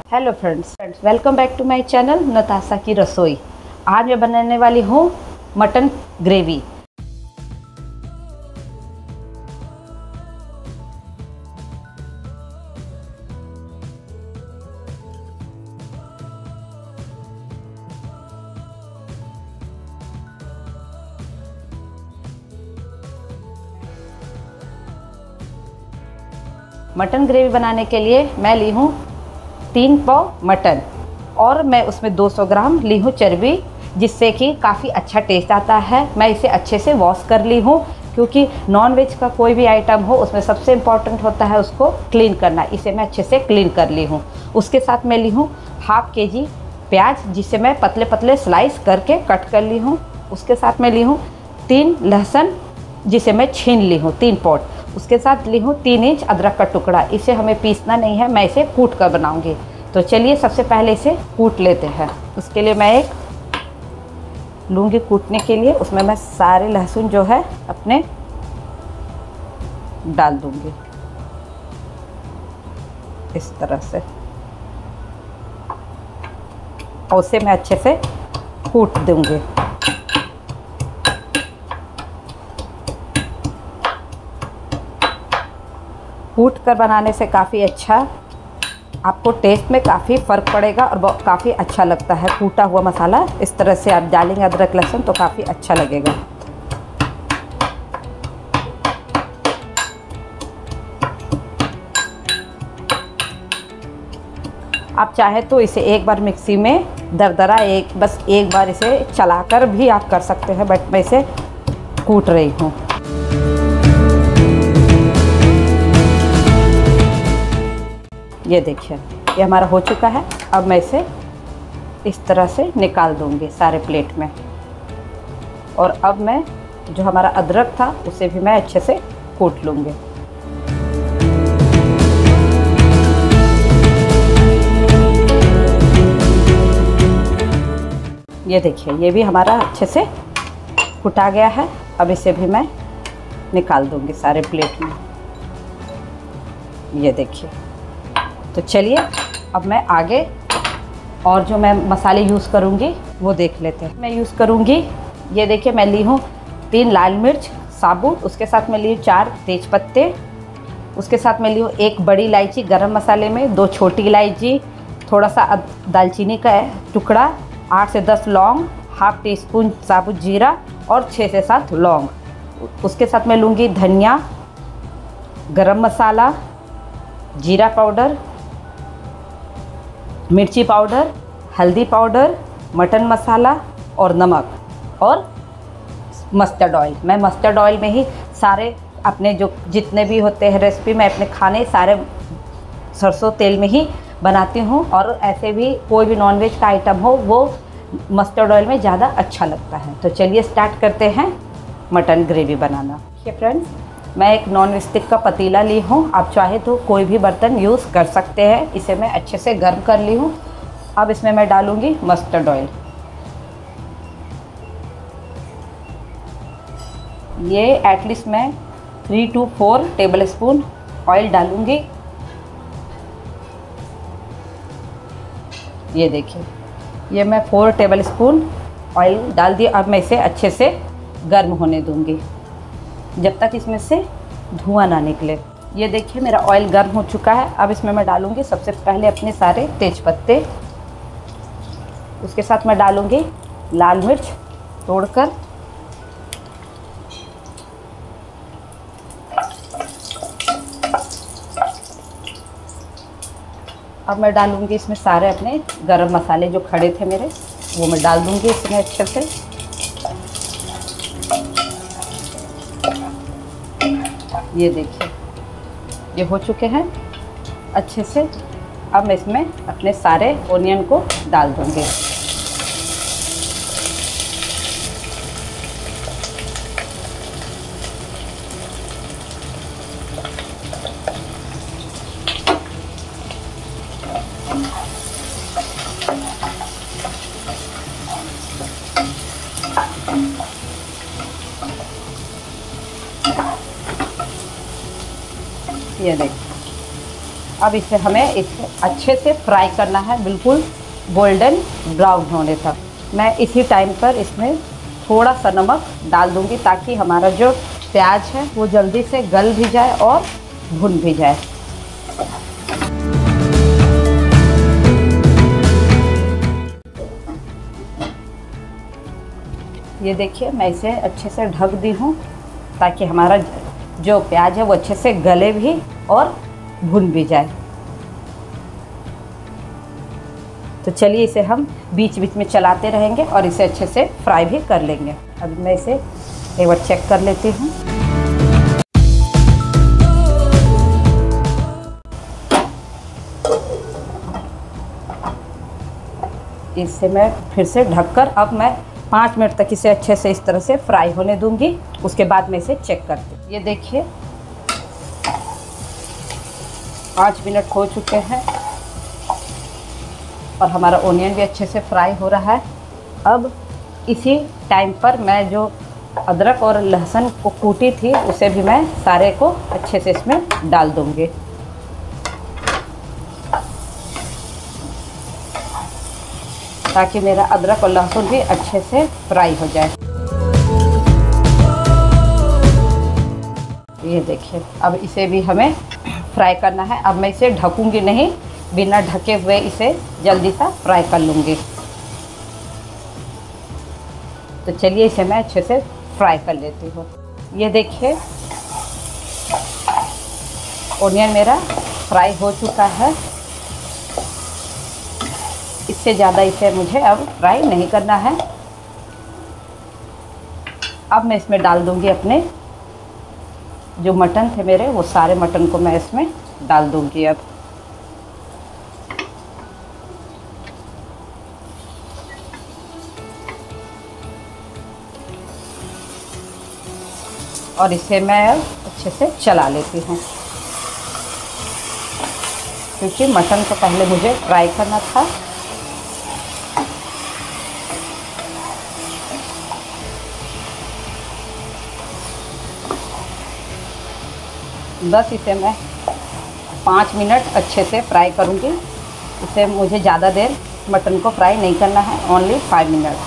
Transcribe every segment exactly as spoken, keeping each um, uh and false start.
Hello friends welcome back to my channel Natasha की रसोई। आज मैं बनाने वाली हूँ मटन ग्रेवी। मटन ग्रेवी बनाने के लिए मैं ली हूँ तीन पाव मटन और मैं उसमें दो सौ ग्राम ली हूँ चर्बी, जिससे कि काफ़ी अच्छा टेस्ट आता है। मैं इसे अच्छे से वॉश कर ली हूँ, क्योंकि नॉन वेज का कोई भी आइटम हो उसमें सबसे इम्पॉर्टेंट होता है उसको क्लीन करना। इसे मैं अच्छे से क्लीन कर ली हूँ। उसके साथ मैं ली हूँ हाफ के जी प्याज, जिसे मैं पतले पतले स्लाइस करके कट कर ली हूँ। उसके साथ मैं ली हूँ तीन लहसुन, जिसे मैं छीन ली हूँ तीन पॉट। उसके साथ ली हूँ तीन इंच अदरक का टुकड़ा। इसे हमें पीसना नहीं है, मैं इसे कूट कर बनाऊंगी। तो चलिए सबसे पहले इसे कूट लेते हैं। उसके लिए मैं एक लूँगी कूटने के लिए। उसमें मैं सारे लहसुन जो है अपने डाल दूँगी इस तरह से, और उसे मैं अच्छे से कूट दूँगी। कूट कर बनाने से काफ़ी अच्छा आपको टेस्ट में काफ़ी फ़र्क पड़ेगा और काफ़ी अच्छा लगता है। कूटा हुआ मसाला इस तरह से आप डालेंगे अदरक लहसुन तो काफ़ी अच्छा लगेगा। आप चाहे तो इसे एक बार मिक्सी में दरदरा एक बस एक बार इसे चलाकर भी आप कर सकते हैं, बट मैं इसे कूट रही हूँ। ये देखिए ये हमारा हो चुका है। अब मैं इसे इस तरह से निकाल दूंगी सारे प्लेट में। और अब मैं जो हमारा अदरक था उसे भी मैं अच्छे से कूट लूँगी। ये देखिए ये भी हमारा अच्छे से कुटा गया है। अब इसे भी मैं निकाल दूंगी सारे प्लेट में। ये देखिए। तो चलिए अब मैं आगे और जो मैं मसाले यूज़ करूँगी वो देख लेते हैं। मैं यूज़ करूँगी, ये देखिए मैं ली हूँ तीन लाल मिर्च साबुत। उसके साथ मैं ली हूँ चार तेज पत्ते। उसके साथ मैं ली हूँ एक बड़ी इलायची गरम मसाले में, दो छोटी इलायची, थोड़ा सा दालचीनी का टुकड़ा, आठ से दस लौंग, हाफ टी स्पून साबुत जीरा और छः से सात लौंग। उसके साथ मैं लूँगी धनिया, गरम मसाला, जीरा पाउडर, मिर्ची पाउडर, हल्दी पाउडर, मटन मसाला और नमक और मस्टर्ड ऑयल। मैं मस्टर्ड ऑयल में ही सारे अपने जो जितने भी होते हैं रेसिपी, मैं अपने खाने सारे सरसों तेल में ही बनाती हूँ। और ऐसे भी कोई भी नॉनवेज का आइटम हो वो मस्टर्ड ऑयल में ज़्यादा अच्छा लगता है। तो चलिए स्टार्ट करते हैं मटन ग्रेवी बनाना। देखिए फ्रेंड्स, मैं एक नॉन स्टिक का पतीला ली हूँ। आप चाहे तो कोई भी बर्तन यूज़ कर सकते हैं। इसे मैं अच्छे से गर्म कर ली हूँ। अब इसमें मैं डालूँगी मस्टर्ड ऑयल। ये एटलीस्ट मैं three two four tablespoon oil डालूँगी। ये देखिए ये मैं फोर टेबल स्पून ऑयल डाल दिया। अब मैं इसे अच्छे से गर्म होने दूँगी जब तक इसमें से धुआं ना निकले। ये देखिए मेरा ऑयल गर्म हो चुका है। अब इसमें मैं डालूँगी सबसे पहले अपने सारे तेज पत्ते। उसके साथ मैं डालूँगी लाल मिर्च तोड़कर, अब मैं डालूँगी इसमें सारे अपने गरम मसाले जो खड़े थे मेरे, वो मैं डाल दूँगी इसमें अच्छे से। ये देखिए ये हो चुके हैं अच्छे से। अब मैं इसमें अपने सारे ओनियन को डाल दूँगी। ये देखिए अब इसे हमें इसे अच्छे से फ्राई करना है, बिल्कुल गोल्डन ब्राउन होने तक। मैं इसी टाइम पर इसमें थोड़ा सा नमक डाल दूंगी ताकि हमारा जो प्याज है वो जल्दी से गल भी जाए और भुन भी जाए। ये देखिए मैं इसे अच्छे से ढक दी हूँ ताकि हमारा जो प्याज है वो अच्छे से गले भी और भुन भी जाए। तो चलिए इसे हम बीच बीच में चलाते रहेंगे और इसे अच्छे से फ्राई भी कर लेंगे। अब मैं इसे एक बार चेक कर लेती हूँ। इसे मैं फिर से ढककर अब मैं पाँच मिनट तक इसे अच्छे से इस तरह से फ्राई होने दूंगी। उसके बाद मैं इसे चेक करती हूँ। ये देखिए पाँच मिनट हो चुके हैं और हमारा ओनियन भी अच्छे से फ्राई हो रहा है। अब इसी टाइम पर मैं जो अदरक और लहसुन को कूटी थी उसे भी मैं सारे को अच्छे से इसमें डाल दूंगी। ताकि मेरा अदरक और लहसुन भी अच्छे से फ्राई हो जाए। ये देखिए अब इसे भी हमें फ्राई करना है। अब मैं इसे ढकूंगी नहीं, बिना ढके हुए इसे जल्दी सा फ्राई कर लूँगी। तो चलिए इसे मैं अच्छे से फ्राई कर लेती हूँ। ये देखिए ओनियन मेरा फ्राई हो चुका है। इससे ज़्यादा इसे मुझे अब फ्राई नहीं करना है। अब मैं इसमें डाल दूँगी अपने जो मटन थे मेरे, वो सारे मटन को मैं इसमें डाल दूँगी अब। और इसे मैं अच्छे से चला लेती हूँ क्योंकि मटन को पहले मुझे फ्राई करना था। बस इसे मैं पाँच मिनट अच्छे से फ्राई करूँगी। इसे मुझे ज़्यादा देर मटन को फ्राई नहीं करना है, ओनली फाइव मिनट।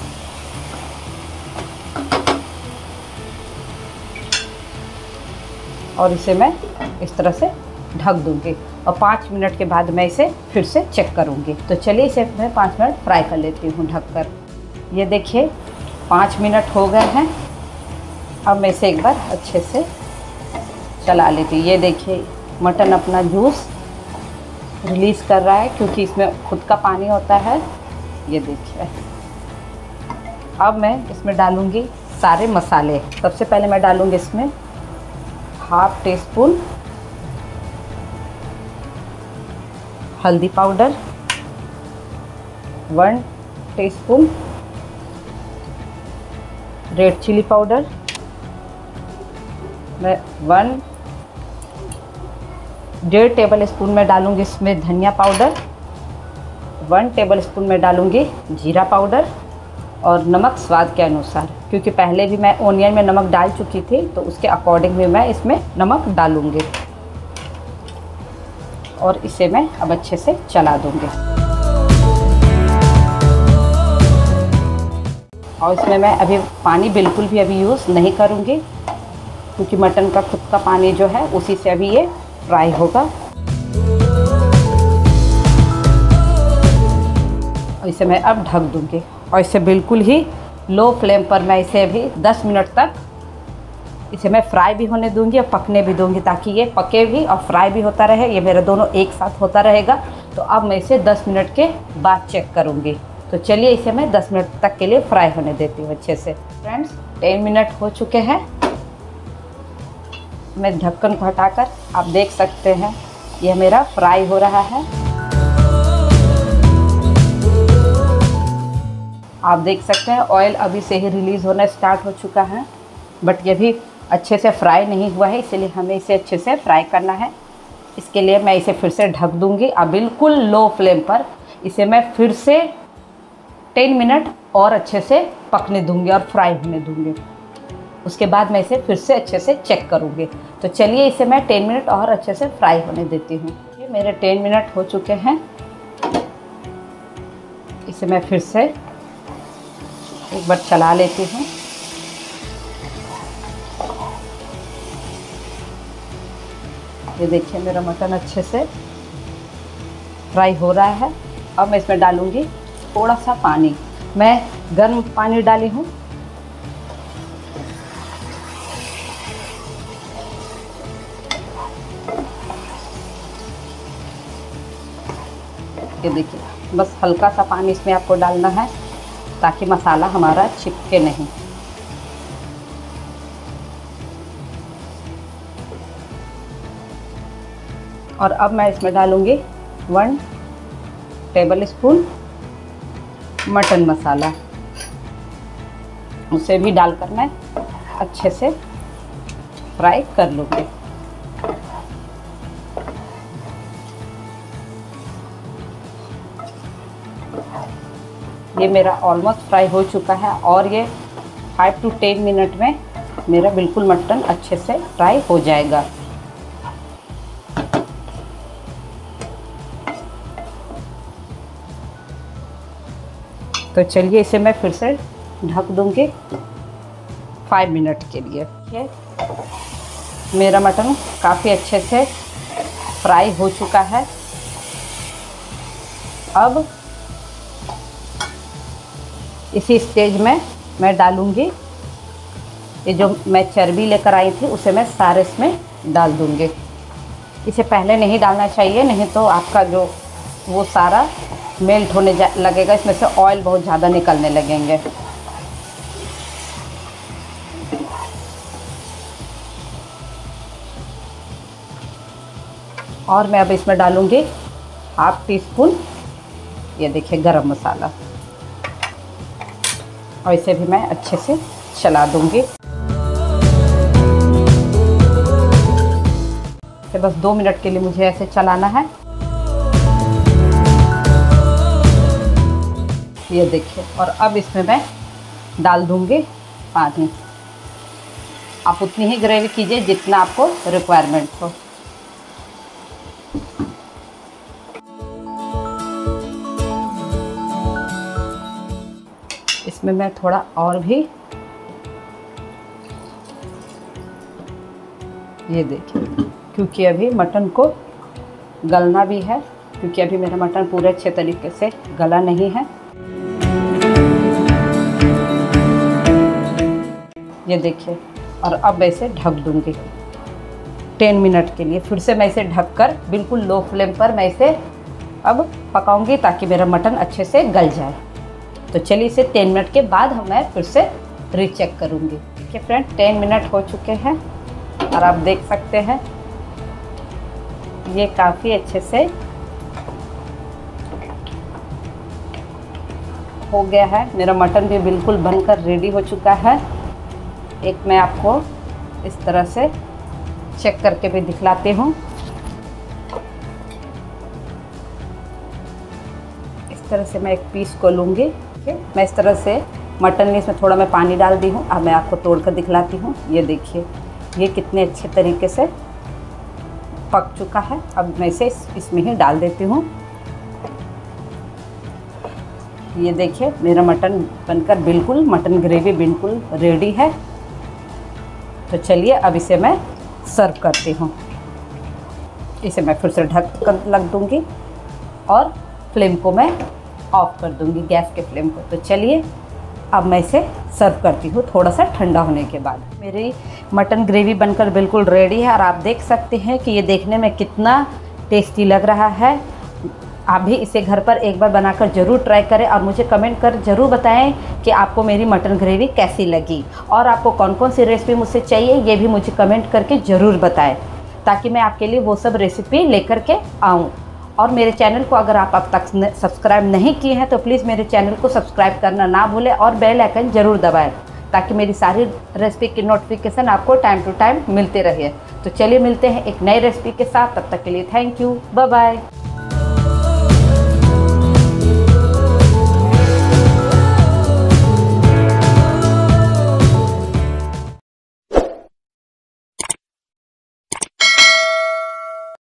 और इसे मैं इस तरह से ढक दूँगी और पाँच मिनट के बाद मैं इसे फिर से चेक करूँगी। तो चलिए इसे मैं पाँच मिनट फ्राई कर लेती हूँ ढककर। ये देखिए पाँच मिनट हो गए हैं। अब मैं इसे एक बार अच्छे से चला लेती हूँ। ये देखिए मटन अपना जूस रिलीज़ कर रहा है क्योंकि इसमें खुद का पानी होता है। ये देखिए अब मैं इसमें डालूँगी सारे मसाले। सबसे पहले मैं डालूँगी इसमें हाफ टी स्पून हल्दी powder, one teaspoon red chilli powder, मैं वन डेढ़ टेबल स्पून में डालूँगी इसमें धनिया पाउडर, वन टेबल स्पून में डालूँगी जीरा पाउडर और नमक स्वाद के अनुसार, क्योंकि पहले भी मैं ओनियन में नमक डाल चुकी थी तो उसके अकॉर्डिंग भी मैं इसमें नमक डालूँगी। और इसे मैं अब अच्छे से चला दूँगी। और इसमें मैं अभी पानी बिल्कुल भी अभी यूज़ नहीं करूँगी क्योंकि मटन का खुद का पानी जो है उसी से अभी ये फ्राई होगा। और इसे मैं अब ढक दूँगी और इसे बिल्कुल ही लो फ्लेम पर मैं इसे अभी दस मिनट तक इसे मैं फ्राई भी होने दूंगी और पकने भी दूंगी ताकि ये पके भी और फ्राई भी होता रहे। ये मेरे दोनों एक साथ होता रहेगा। तो अब मैं इसे दस मिनट के बाद चेक करूंगी। तो चलिए इसे मैं दस मिनट तक के लिए फ्राई होने देती हूँ अच्छे से। फ्रेंड्स टेन मिनट हो चुके हैं। मैं ढक्कन को हटाकर आप देख सकते हैं यह मेरा फ्राई हो रहा है। आप देख सकते हैं ऑयल अभी से ही रिलीज़ होना स्टार्ट हो चुका है, बट ये भी अच्छे से फ्राई नहीं हुआ है, इसलिए हमें इसे अच्छे से फ्राई करना है। इसके लिए मैं इसे फिर से ढक दूंगी। अब बिल्कुल लो फ्लेम पर इसे मैं फिर से टेन मिनट और अच्छे से पकने दूंगी और फ्राई होने दूंगी। उसके बाद मैं इसे फिर से अच्छे से चेक करूंगी। तो चलिए इसे मैं टेन मिनट और अच्छे से फ्राई होने देती हूँ। मेरे टेन मिनट हो चुके हैं। इसे मैं फिर से एक बार चला लेती हूँ। ये देखिए मेरा मटन अच्छे से फ्राई हो रहा है। अब मैं इसमें डालूँगी थोड़ा सा पानी। मैं गर्म पानी डाली हूँ। ये देखिए, बस हल्का सा पानी इसमें आपको डालना है ताकि मसाला हमारा चिपके नहीं। और अब मैं इसमें डालूँगी वन टेबल स्पून मटन मसाला। उसे भी डालकर मैं अच्छे से फ्राई कर लूँगी। ये मेरा ऑलमोस्ट फ्राई हो चुका है और ये फाइव टू टेन मिनट में मेरा बिल्कुल मटन अच्छे से फ्राई हो जाएगा। तो चलिए इसे मैं फिर से ढक दूंगी फाइव मिनट के लिए। ये मेरा मटन काफ़ी अच्छे से फ्राई हो चुका है। अब इसी स्टेज में मैं डालूंगी ये जो मैं चर्बी लेकर आई थी, उसे मैं सारे इसमें डाल दूंगी। इसे पहले नहीं डालना चाहिए, नहीं तो आपका जो वो सारा मेल्ट होने लगेगा, इसमें से ऑयल बहुत ज़्यादा निकलने लगेंगे। और मैं अब इसमें डालूंगी हाफ टी स्पून ये देखिए गरम मसाला, और इसे भी मैं अच्छे से चला दूंगी। इसे बस दो मिनट के लिए मुझे ऐसे चलाना है। ये देखिए, और अब इसमें मैं डाल दूंगी पानी। आप उतनी ही ग्रेवी कीजिए जितना आपको रिक्वायरमेंट हो। इसमें मैं थोड़ा और भी ये देखिए, क्योंकि अभी मटन को गलना भी है, क्योंकि अभी मेरा मटन पूरे अच्छे तरीके से गला नहीं है। ये देखिए, और अब मैं इसे ढक दूंगी टेन मिनट के लिए। फिर से मैं इसे ढककर बिल्कुल लो फ्लेम पर मैं इसे अब पकाऊंगी ताकि मेरा मटन अच्छे से गल जाए। तो चलिए इसे टेन मिनट के बाद हम मैं फिर से रीचेक करूंगी। देखिए फ्रेंड, टेन मिनट हो चुके हैं और आप देख सकते हैं ये काफ़ी अच्छे से हो गया है। मेरा मटन भी बिल्कुल बनकर रेडी हो चुका है। एक मैं आपको इस तरह से चेक करके भी दिखलाती हूँ। इस तरह से मैं एक पीस को लूँगी। मैं इस तरह से मटन में इसमें थोड़ा मैं पानी डाल दी हूँ। अब मैं आपको तोड़ कर दिखलाती हूँ। ये देखिए, ये कितने अच्छे तरीके से पक चुका है। अब मैं इसे इस, इसमें ही डाल देती हूँ। ये देखिए, मेरा मटन बनकर बिल्कुल मटन ग्रेवी बिल्कुल रेडी है। तो चलिए अब इसे मैं सर्व करती हूँ। इसे मैं फिर से ढक कर लग दूँगी और फ्लेम को मैं ऑफ कर दूँगी, गैस के फ्लेम को। तो चलिए अब मैं इसे सर्व करती हूँ थोड़ा सा ठंडा होने के बाद। मेरी मटन ग्रेवी बनकर बिल्कुल रेडी है और आप देख सकते हैं कि ये देखने में कितना टेस्टी लग रहा है। आप भी इसे घर पर एक बार बनाकर ज़रूर ट्राई करें और मुझे कमेंट कर ज़रूर बताएं कि आपको मेरी मटन ग्रेवी कैसी लगी, और आपको कौन कौन सी रेसिपी मुझसे चाहिए ये भी मुझे कमेंट करके ज़रूर बताएं, ताकि मैं आपके लिए वो सब रेसिपी लेकर के आऊँ। और मेरे चैनल को अगर आप अब तक सब्सक्राइब नहीं किए हैं तो प्लीज़ मेरे चैनल को सब्सक्राइब करना ना भूलें और बेल आइकन ज़रूर दबाएं, ताकि मेरी सारी रेसिपी की नोटिफिकेशन आपको टाइम टू टाइम मिलते रहे। तो चलिए मिलते हैं एक नई रेसिपी के साथ। तब तक के लिए थैंक यू, बाय बाय।